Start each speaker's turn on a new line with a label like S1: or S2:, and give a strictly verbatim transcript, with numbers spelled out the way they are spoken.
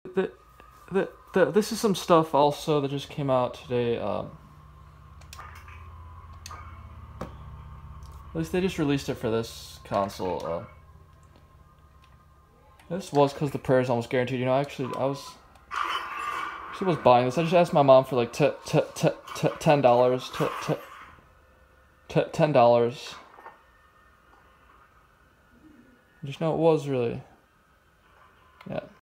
S1: the, the, the, this is some stuff also that just came out today. Um, at least they just released it for this console. Uh, this was because the prayer is almost guaranteed. You know, actually, I was... She was buying this. I just asked my mom for like t t t t ten dollars. T t t ten dollars. Just know it was really... Yeah.